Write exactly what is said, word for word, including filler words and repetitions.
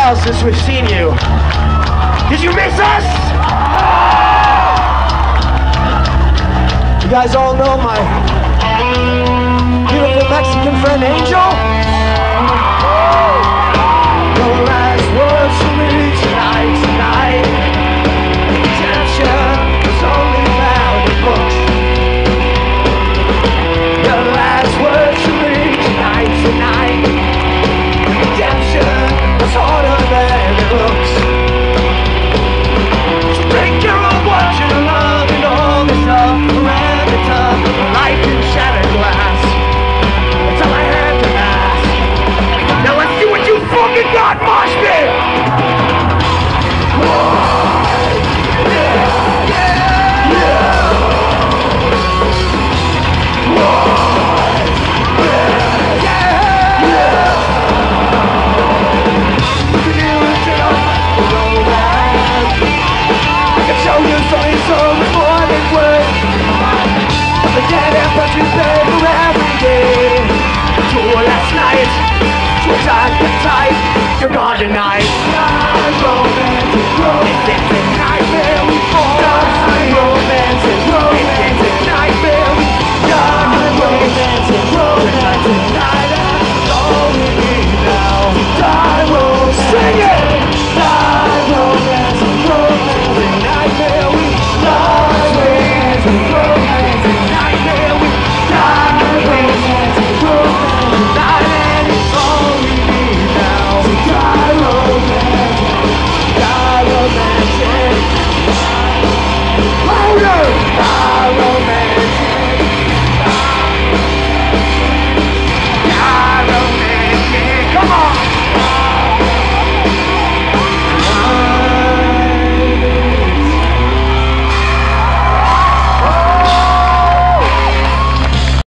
while since we've seen you. Did you miss us? You guys all know my beautiful Mexican friend Angel? Your last words to me tonight, tonight. Redemption was only found in books. Your last words to me tonight, tonight. Redemption was harder than it looks. So break your own watch and love and all this stuff around the top. Life in shattered glass. That's all I had to ask. Now let's see what you fucking got, mosh pit!